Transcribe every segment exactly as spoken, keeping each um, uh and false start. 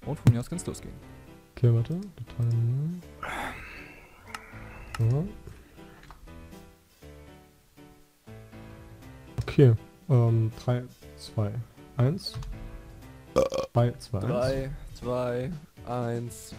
Und von mir aus kann es losgehen. Okay, warte. Ja. Okay. Ähm, drei, zwei, eins. drei, zwei, eins. drei, zwei, eins.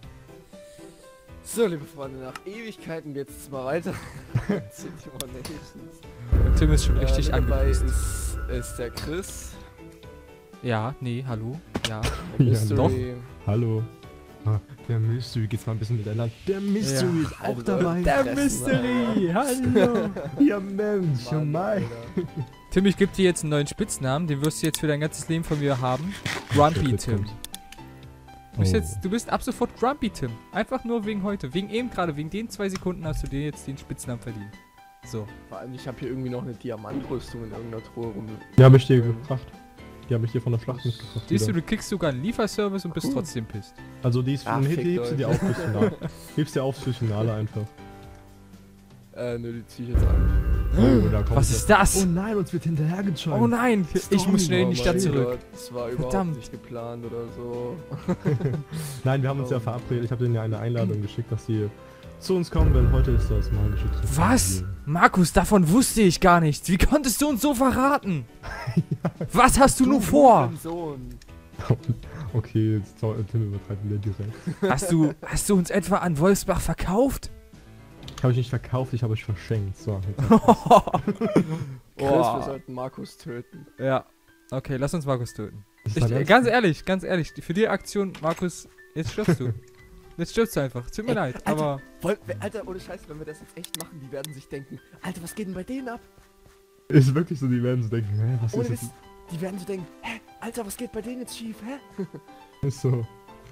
So, liebe Freunde, nach Ewigkeiten geht's jetzt mal weiter. City War Nations. Und Tim ist schon richtig äh, dabei angepisst. ist, ist der Chris. Ja, nee, hallo. Ja. Ja, Mystery. Hallo. Ah, der Mystery geht's mal ein bisschen miteinander. Der Mystery Ja. ist auch Alter, dabei. der Mystery. Hallo. Ja, Mensch, oh Mann, mein. Alter. Tim, ich gebe dir jetzt einen neuen Spitznamen, den wirst du jetzt für dein ganzes Leben von mir haben. Grumpy Jetzt Tim. kommt's. Du bist, Oh. jetzt, du bist ab sofort Grumpy Tim. Einfach nur wegen heute. Wegen eben gerade, wegen den zwei Sekunden hast du dir jetzt den Spitznamen verdient. So. Vor allem, ich habe hier irgendwie noch eine Diamantrüstung in irgendeiner Truhe rum. Die habe ich dir gebracht. Die habe ich dir von der Schlacht mitgebracht. Siehst du, wieder. du kriegst sogar einen Lieferservice und bist Cool. trotzdem pisst. Also die ist Ach, von fickt Hit, hebst du euch. dir auf fürs Finale. Hebst dir auf fürs Finale einfach. Äh, nö, die zieh ich jetzt an. Oh, da kommt Was der- ist das? Oh nein, uns wird hinterhergejoint. Oh nein, ich muss schnell in die Oh Stadt mein zurück. Gott, das war überhaupt Verdammt. nicht geplant oder so. Nein, wir haben uns Oh. ja verabredet. Ich habe denen ja eine Einladung geschickt, dass sie zu uns kommen, denn heute ist das magische Treffen. Was? Markus, davon wusste ich gar nichts. Wie konntest du uns so verraten? Was hast du nur vor? Sohn. Okay, jetzt Zau- Tim übertreibt wieder direkt. Hast du, hast du uns etwa an Wolfsbach verkauft? Habe ich nicht verkauft, ich habe euch verschenkt. So, jetzt. Chris, wir sollten Markus töten. Ja. Okay, lass uns Markus töten. Ist Ich, das äh, ernst? ganz ehrlich, ganz ehrlich, für die Aktion, Markus, jetzt stirbst du. Jetzt stirbst du einfach. Tut mir Ey, leid, Alter. aber... Voll, Alter, ohne Scheiß, wenn wir das jetzt echt machen, die werden sich denken, Alter, was geht denn bei denen ab? Ist wirklich so, die werden so denken, hä, was Ohne ist Witz, das? die werden so denken, hä, Alter, was geht bei denen jetzt schief, hä? Ist so.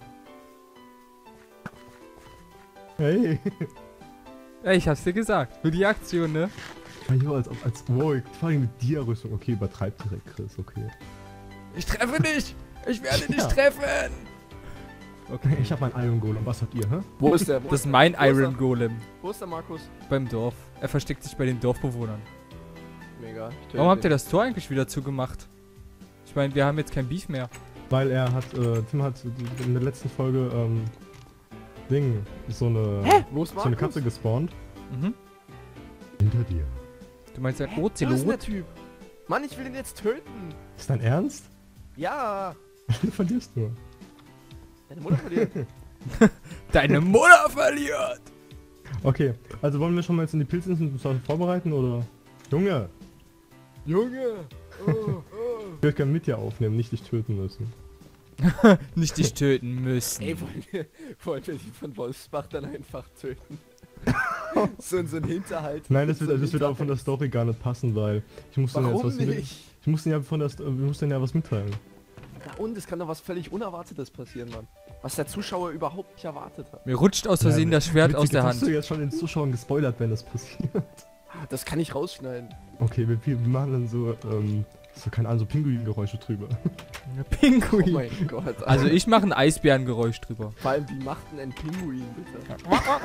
Hey. Ja, ich hab's dir gesagt. Für die Aktion, ne? Ja, jo, als, ob- als, wow, vor allem mit dir Rüstung. Okay, übertreibt direkt, Chris, okay. Ich treffe dich! Ich werde dich Ja. treffen! Okay. Ich habe mein Iron Golem, was habt ihr, hä? Wo ist der? Wo Das ist mein wo ist Iron der? Golem. Wo ist der Markus? Beim Dorf. Er versteckt sich bei den Dorfbewohnern. Mega. ich töte Warum habt ihr ihn. das Tor eigentlich wieder zugemacht? Ich meine, wir haben jetzt kein Beef mehr. Weil er hat, äh, Tim hat in der letzten Folge, ähm, Ding, so eine, Hä? Wo ist so Markus? eine Katze gespawnt. Mhm. Hinter dir. Du meinst ein Wo ist denn der Ozelot? Typ? Mann, ich will ihn jetzt töten. Ist dein Ernst? Ja. Du verlierst nur. Deine Mutter verliert. Deine Mutter verliert! Okay, also wollen wir schon mal jetzt in die Pilzinseln vorbereiten, oder? Junge, Junge. Oh, oh. ich würde gerne mit dir aufnehmen, nicht dich töten müssen. Nicht dich töten müssen. Ey, wollen wir, wollen wir die von Wolfsbach dann einfach töten? so in so ein Hinterhalt. Nein, das wird, so ein das wird auch von der Hinterhalt. Story gar nicht passen, weil ich muss denen jetzt Warum was mit, nicht? ich muss denen ja von der Sto- wir muss denen ja was mitteilen. Na und, es kann doch was völlig Unerwartetes passieren, Mann. Was der Zuschauer überhaupt nicht erwartet hat. Mir rutscht aus Versehen Ja, das Schwert witzig, aus der Hast du Hand. jetzt schon den Zuschauern gespoilert, wenn das passiert? Das kann ich rausschneiden. Okay, wir, wir machen dann so, ähm, so keine Ahnung, so Pinguingeräusche drüber. Oh Pinguin. mein Gott. Alter. Also ich mache ein Eisbärengeräusch drüber. Vor allem, wie macht denn ein Pinguin, bitte?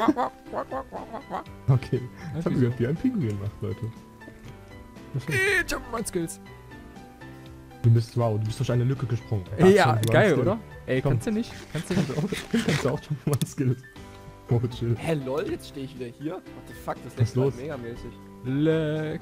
Okay, Ja, ich hab wieso? gehört, wie ein Pinguin macht, Leute. Perfekt. Äh, Jump'n'Run Skills. Du bist, wow, du bist durch eine Lücke gesprungen. Ey, Ja, schon, du geil, hast oder? Ey, Komm. kannst du nicht? Kannst du nicht? den- Kannst du auch schon mal Skills. Oh, chill. Hä, lol, jetzt stehe ich wieder hier? What the fuck, das Was lässt ist los? grad megamäßig. Leck.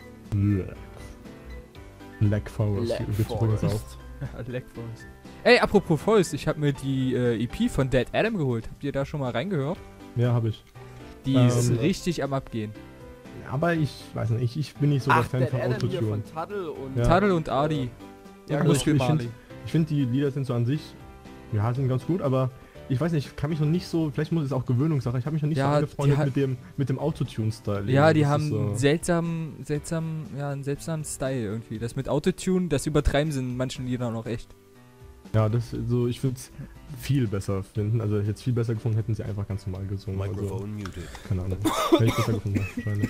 Black Forest Black gibt's übrigens auch. Forest. Leck Forest. Ey, apropos Forest, ich habe mir die äh, E P von Dead Adam geholt. Habt ihr da schon mal reingehört? Ja, habe ich. Die Ähm, ist richtig am Abgehen. Aber ich weiß nicht, ich, ich bin nicht so der Ach, Fan der von Adam hier Autotune. von Taddle und... Ja. Taddle und Adi. Ja, und genau. Muskelmali. Ich finde, die Lieder sind so an sich, ja, sind ganz gut, aber ich weiß nicht, ich kann mich noch nicht so, vielleicht muss es auch Gewöhnungssache, ich habe mich noch nicht Ja, so angefreundet die hat- mit dem, mit dem Autotune-Style. Ja, die Das ist haben so- seltsam, seltsam, ja, einen seltsamen Style irgendwie. Das mit Autotune, das übertreiben sie in manchen Liedern auch echt. Ja, das, so, ich würde es viel besser finden, also ich hätte es viel besser gefunden, hätten sie einfach ganz normal gesungen. Also, Microphone muted. keine Ahnung. Hätte ich besser gefunden, wahrscheinlich.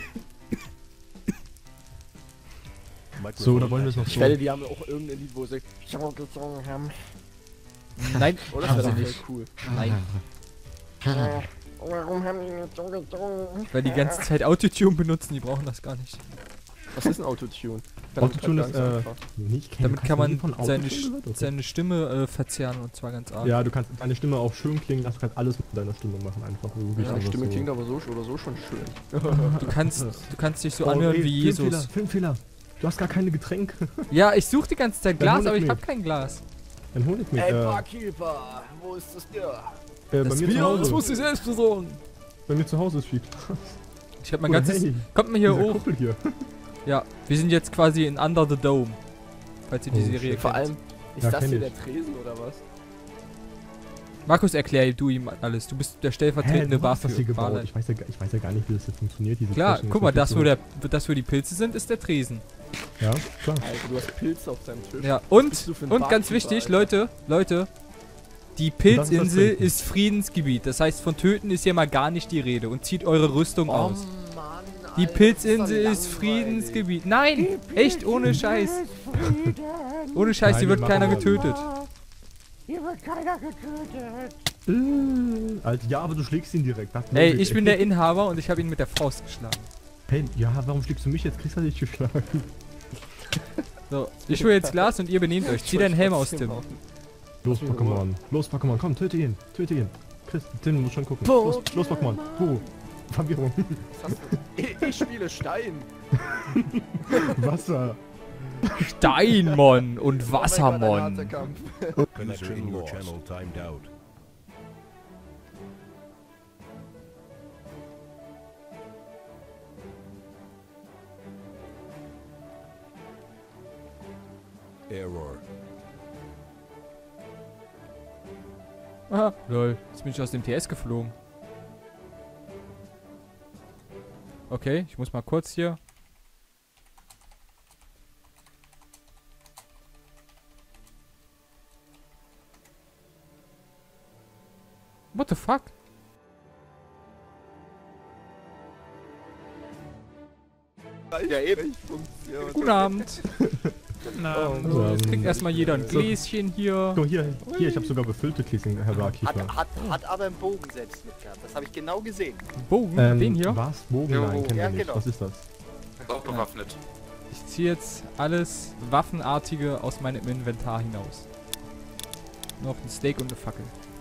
So, da wollen wir es noch Ich so. wette, die haben auch irgendein Lied, wo sie so gesungen haben. Nein, Oh, das haben wäre sie doch voll nicht. cool. Nein, Warum haben die nicht so gesungen? weil die ganze Zeit Autotune benutzen, die brauchen das gar nicht. Was ist ein Autotune? Autotune ist, äh, nicht kennen. Damit kann man von seine, Autotune Sch- gehört? Okay. seine Stimme äh, verzerren und zwar ganz arg. Ja, du kannst deine Stimme auch schön klingen lassen, du kannst alles mit deiner Stimme machen einfach. Wirklich Ja, die einfach Stimme so. klingt aber so oder so schon schön. Du kannst, du kannst dich so Oh, anhören ey, wie Filmfehler, Jesus. Filmfehler. Du hast gar keine Getränke. Ja, ich suche die ganze Zeit Dann Glas, hol ich aber ich mir. habe kein Glas. Dann hol ich mir. Ey, Äh, Barkeeper, wo ist das Bier? äh, bei mir zu Hause. ich selbst besorgen. Bei mir zu Hause ist viel. Ich hab mein Oh, ganzes... hey, Kommt mal hier dieser hoch. Kuppel hier. Ja, wir sind jetzt quasi in Under the Dome. Falls ihr die Oh, Serie shit. Vor kennt. allem, ist Ja, das kenn hier ich. der Tresen oder was? Markus, erklär du ihm alles. Du bist der Hä, stellvertretende wo hast du das hier gebaut? Barführer. Ich weiß, ja, gar- ich weiß ja gar nicht, wie das hier funktioniert. Diese Klar, Flächen. guck mal, das ist wo, mir der, das wo die Pilze sind, ist der Tresen. viel zu- Ja, klar. Alter, du hast Pilze auf deinem Tisch. Ja, Was und, bist du für ein und ganz Barkeeper, wichtig, Alter? Leute, Leute, die das ist das Pilzinsel Trinken. ist Friedensgebiet. Das heißt, von Töten ist hier mal gar nicht die Rede. Und zieht eure Rüstung Oh aus. Mann, Die Alter, Pilzinsel das ist doch Friedensgebiet. Nein, echt ohne Scheiß. Frieden. Ohne Scheiß, Nein, hier die wird machen keiner wir. getötet. Hier wird keiner getötet. Äh, Alter, ja, aber du schlägst ihn direkt. Das Ey, glaub ich bin der Inhaber und ich habe ihn mit der Faust geschlagen. Hey, ja, warum schlägst du mich jetzt? Kriegst du dich geschlagen. So, ich hole jetzt Glas und ihr benehmt euch. Zieh deinen Helm aus, Tim. Los, mich in Pokémon. Los, Pokémon, komm, töte ihn. Töte ihn. Chris, Tim, du musst schon gucken. Pokémon. Los, los, Pokémon. Wo? Verwirrung. Was hast du? Ich, ich spiele Stein. Wasser. Steinmon und Oh mein Gott, ein harter Wassermon. Kampf. User in your channel timed out. Error. Aha, lol. Jetzt bin ich aus dem T S geflogen. Okay, ich muss mal kurz hier. What the fuck? Ja, eben. Ja, Guten Abend. Oh, So, jetzt Ähm, kriegt erstmal jeder ein so. Gläschen hier. Guck, hier, hier, ich habe sogar befüllte Gläschen, Herr Barkeeper. Hat, hat, hat aber einen Bogen selbst mitgehabt. Das habe ich genau gesehen. Bogen, Ähm, den hier. Was? Bogen? Jo, Nein, kennen ja, wir nicht. genau. Was ist das? Auch bewaffnet. Ich ziehe jetzt alles Waffenartige aus meinem Inventar hinaus. Noch ein Steak und eine Fackel.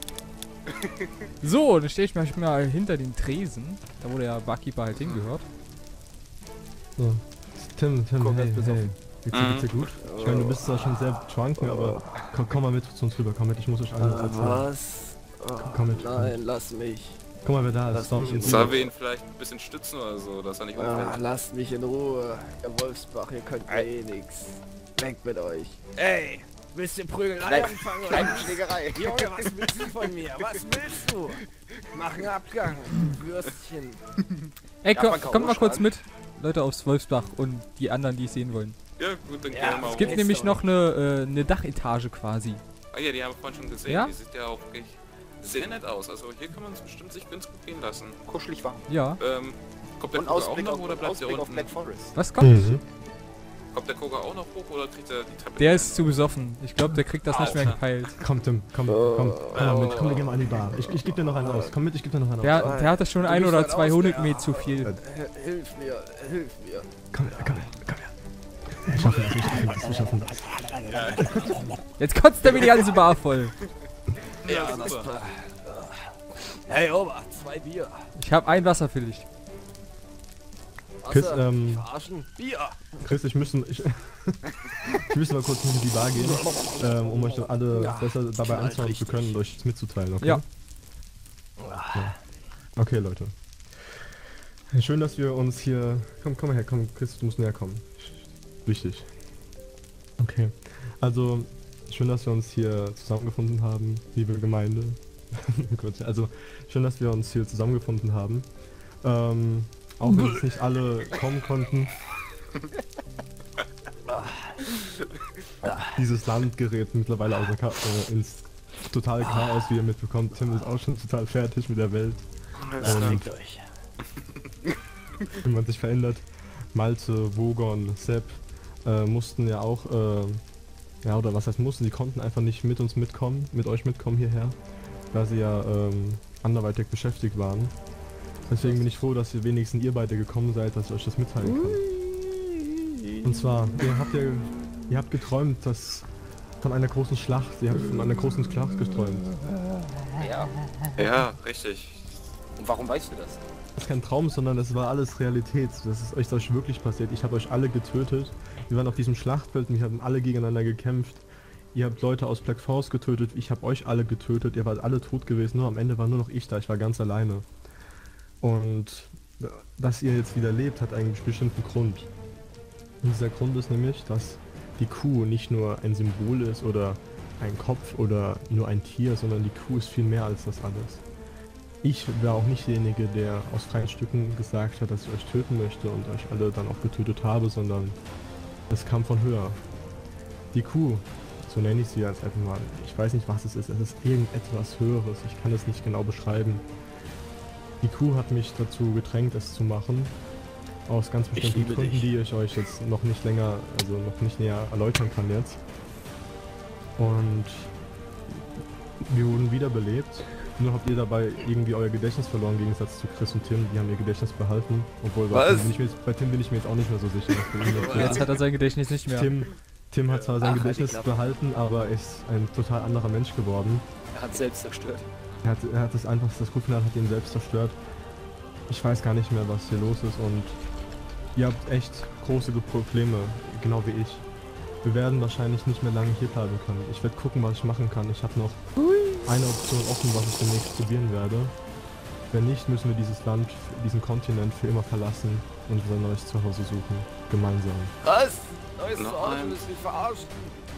So, dann stelle ich mich mal hinter den Tresen, da wo der Barkeeper halt hingehört. So. Tim, Tim, Guck, hey, das bist hey. Geht's dir, Mhm. geht's dir gut? Ich meine, du bist zwar schon sehr drunken, aber komm, komm mal mit zu uns rüber. Komm mit, ich muss euch alles erzählen. Was? Oh, Komm mit. Nein, lass mich. Guck mal, wer da Lass ist. Doch, mich in jetzt- Sollen wir ihn vielleicht ein bisschen stützen oder so, dass er nicht Ah, umfällt? lasst mich in Ruhe. Herr Wolfsbach, ihr könnt mir eh nix. Weg mit euch. Ey, willst du Prügelei Kleine- anfangen? oder Kleine was? Schlägerei. Junge, was willst du von mir? Was willst du? Mach einen Abgang. Würstchen. Ey, Darf komm, man K O kommt mal kurz schlagen? mit. Leute aus Wolfsbach und die anderen, die es sehen wollen. Ja, gut, dann Ja, gehen wir mal Es hoch. gibt ist nämlich doch noch eine, äh, eine Dachetage quasi. Ah ja, die haben wir vorhin schon gesehen. Ja? Die sieht ja auch wirklich sehr nett aus. Also hier kann man es bestimmt sich ganz gut gehen lassen. Kuschelig warm. Ja. Ähm, kommt der Und Koga auch Ausblick noch auf, oder und bleibt der Ausblick auf unten? Black Forest. Was kommt? Mhm. Kommt der Koga auch noch hoch oder kriegt er die Treppe? Der ist zu besoffen. Ich glaube, der kriegt das nicht mehr Alter. gepeilt. Komm, Tim, komm, komm, komm mal mit. Komm, wir gehen mal an die Bar. Ich, ich geb dir noch einen aus. Komm mit, ich geb dir noch einen aus. Der, der hatte schon Du ein bist oder ein zwei Ausge- Honigmet zu viel. H- Hilf mir, hilf mir. Komm, her, komm, her, komm her. Wir schaffen das, wir schaffen das, wir schaffen das. Jetzt kotzt er mir die ganze Bar voll. Ja, super. Hey Ober, zwei Bier. Ich habe ein Wasser für dich. Chris, Wasser, ähm, verarschen. Bier. Chris, ich müssen, ich, ich müssen mal kurz in die Bar gehen, ähm, um euch dann alle Ja, besser dabei knallt anschauen zu richtig. können und euch mitzuteilen, okay? Ja. Okay, Leute. Schön, dass wir uns hier... Komm, komm mal her, komm, Chris, du musst näher kommen. Wichtig. Okay. Also, schön, dass wir uns hier zusammengefunden haben, liebe Gemeinde. Gut, also, schön, dass wir uns hier zusammengefunden haben. Ähm, auch wenn jetzt nicht alle kommen konnten. Dieses Land gerät mittlerweile außer Cha äh, ins totale Chaos, wie ihr mitbekommt. Tim ist auch schon total fertig mit der Welt. Und euch. wie man sich verändert. Malte, Wogon, Sepp äh, mussten ja auch, äh, ja oder was heißt mussten, die konnten einfach nicht mit uns mitkommen, mit euch mitkommen hierher, da sie ja ähm, anderweitig beschäftigt waren. Deswegen bin ich froh, dass ihr wenigstens ihr beide gekommen seid, dass ich euch das mitteilen kann. Und zwar, ihr habt ja, ihr habt geträumt, dass von einer großen Schlacht, ihr habt von einer großen Schlacht geträumt. Ja. Ja, richtig. Und warum weißt du das? Das ist kein Traum, sondern es war alles Realität. Das ist euch, euch wirklich passiert. Ich habe euch alle getötet. Wir waren auf diesem Schlachtfeld und wir haben alle gegeneinander gekämpft. Ihr habt Leute aus Black Force getötet, ich habe euch alle getötet, ihr wart alle tot gewesen, nur am Ende war nur noch ich da, ich war ganz alleine. Und dass ihr jetzt wieder lebt, hat einen bestimmten Grund. Und dieser Grund ist nämlich, dass die Kuh nicht nur ein Symbol ist oder ein Kopf oder nur ein Tier, sondern die Kuh ist viel mehr als das alles. Ich war auch nicht derjenige, der aus freien Stücken gesagt hat, dass ich euch töten möchte und euch alle dann auch getötet habe, sondern es kam von höher. Die Kuh, so nenne ich sie als einfach mal, ich weiß nicht, was es ist, es ist irgendetwas Höheres, ich kann es nicht genau beschreiben. Die Kuh hat mich dazu gedrängt, es zu machen, aus ganz bestimmten Gründen, dich. die ich euch jetzt noch nicht länger, also noch nicht näher erläutern kann jetzt. Und wir wurden wiederbelebt. Nur habt ihr dabei irgendwie euer Gedächtnis verloren, im Gegensatz zu Chris und Tim, die haben ihr Gedächtnis behalten. Obwohl bei Tim, bin ich mir jetzt, bei Tim bin ich mir jetzt auch nicht mehr so sicher. Dass Jetzt hat er sein Gedächtnis nicht mehr. Tim, Tim hat zwar sein Ach, Gedächtnis halt behalten, aber ist ein total anderer Mensch geworden. Er hat selbst zerstört. Er hat, er hat das einfach, das Gruppenfinale hat ihn selbst zerstört. Ich weiß gar nicht mehr, was hier los ist und ihr habt echt große Probleme, genau wie ich. Wir werden wahrscheinlich nicht mehr lange hier bleiben können. Ich werde gucken, was ich machen kann. Ich habe noch eine Option offen, was ich demnächst probieren werde. Wenn nicht, müssen wir dieses Land, diesen Kontinent für immer verlassen und unser neues Zuhause suchen. Gemeinsam. Was? Neues Noch Zuhause, ein- willst du mich verarschen?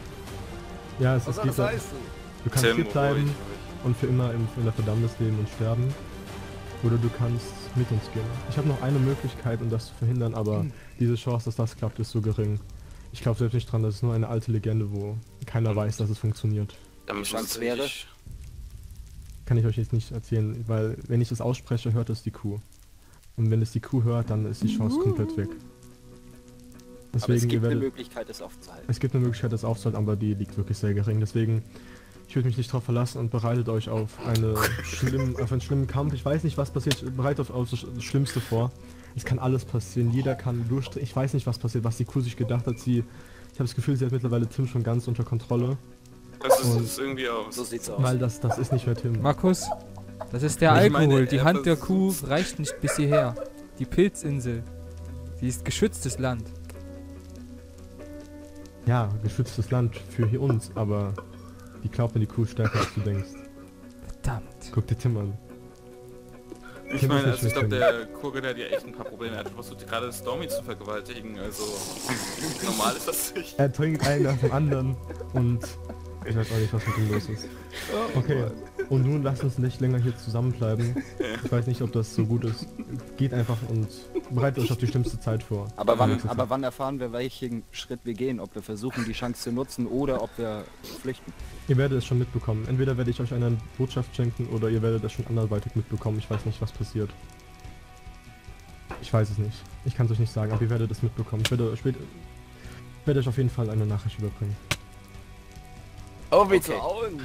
Ja, es, Was es soll geht das da, heißen? du kannst Tim, hier bleiben ruhig, und für immer in, in der Verdammnis leben und sterben. Oder du kannst mit uns gehen. Ich habe noch eine Möglichkeit, um das zu verhindern, aber diese Chance, dass das klappt, ist so gering. Ich glaube selbst nicht dran, das ist nur eine alte Legende, wo keiner weiß, dass es funktioniert. Da müssen wir Chance wäre? sich- Kann ich euch jetzt nicht erzählen, weil wenn ich das ausspreche, hört es die Kuh. Und wenn es die Kuh hört, dann ist die Chance komplett weg. Aber es Deswegen, ihr gibt eine werdet, Möglichkeit, es aufzuhalten. es gibt eine Möglichkeit, das aufzuhalten, aber die liegt wirklich sehr gering. Deswegen, ich würde mich nicht darauf verlassen und bereitet euch auf, eine schlimm, auf einen schlimmen Kampf. Ich weiß nicht, was passiert, bereitet euch auf das Schlimmste vor. Es kann alles passieren, jeder kann durchdrehen. Ich weiß nicht, was passiert, was die Kuh sich gedacht hat. Sie, ich habe das Gefühl, sie hat mittlerweile Tim schon ganz unter Kontrolle. Das ist Und- es irgendwie aus. So sieht's aus. Weil das, das ist nicht mehr Tim. Markus, das ist der Ich Alkohol. meine, Die er Hand der vers- Kuh reicht nicht bis hierher. Die Pilzinsel. Sie ist geschütztes Land. Ja, geschütztes Land für hier uns, aber ich glaube, die Kuh ist stärker als du denkst. Verdammt. Guck dir Tim an. Ich Tim ist meine, nicht also ich glaube, mit der Kurge, der hat ja echt ein paar Probleme. Er hat versucht, gerade Stormy zu vergewaltigen. Also, normal ist das nicht. Er trinkt einen nach dem anderen und ich weiß auch nicht, was mit ihm los ist. Okay, und nun lasst uns nicht länger hier zusammenbleiben. Ich weiß nicht, ob das so gut ist. Geht einfach und bereitet euch auf die schlimmste Zeit vor. Aber wann, Nächste aber Zeit. wann erfahren wir, welchen Schritt wir gehen? Ob wir versuchen, die Chance zu nutzen oder ob wir flüchten? Ihr werdet es schon mitbekommen. Entweder werde ich euch eine Botschaft schenken oder ihr werdet es schon anderweitig mitbekommen. Ich weiß nicht, was passiert. Ich weiß es nicht. Ich kann es euch nicht sagen, aber ihr werdet es mitbekommen. Ich werde, spät, ich werde euch auf jeden Fall eine Nachricht überbringen. Oh, wie Okay. zu hauen!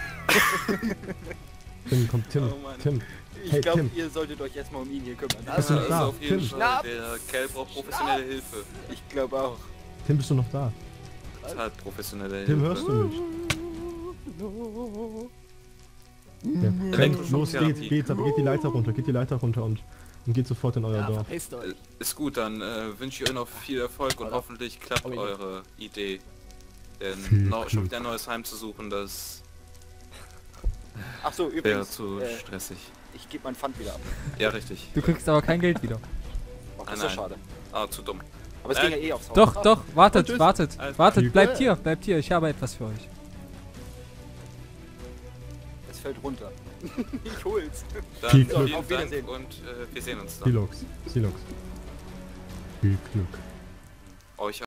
Tim, kommt Tim. Oh Mann. Tim. Ich Hey, glaube, Tim. ihr solltet euch erstmal um ihn hier kümmern. Bist du noch also da? auf jeden Tim. Fall, Schnaps. der Kerl braucht professionelle Hilfe. Ich glaube auch. Tim, bist du noch da? Hat professionelle Tim, Hilfe. hörst du mich? Ja. Rennt, Elektroschock los, geht, Therapie. geht, geht die Leiter runter, geht die Leiter runter und, und geht sofort in euer Ja, Dorf. verpisst euch! Ist gut, dann äh, wünsche ich euch noch viel Erfolg und Oder? hoffentlich klappt Oh, ja. eure Idee. Denn Viel noch, schon Glück. wieder ein neues Heim zu suchen, das Ach so, wäre übrigens, zu äh, stressig. ich gebe mein Pfand wieder ab. Ja, richtig. Du kriegst aber kein Geld wieder. Oh, das Nein, ist ja nein. schade. Ah, zu dumm. Aber es Äh, ging ja eh aufs Haus. Doch, doch, wartet, tschüss. wartet, Alles wartet, klar. bleibt hier, bleibt hier, ich habe etwas für euch. Es fällt runter. Ich hol's. Dann Viel vielen Glück. Auf Dank Wiedersehen. und äh, wir sehen uns dann. Silox, Silox. Viel Glück. Euch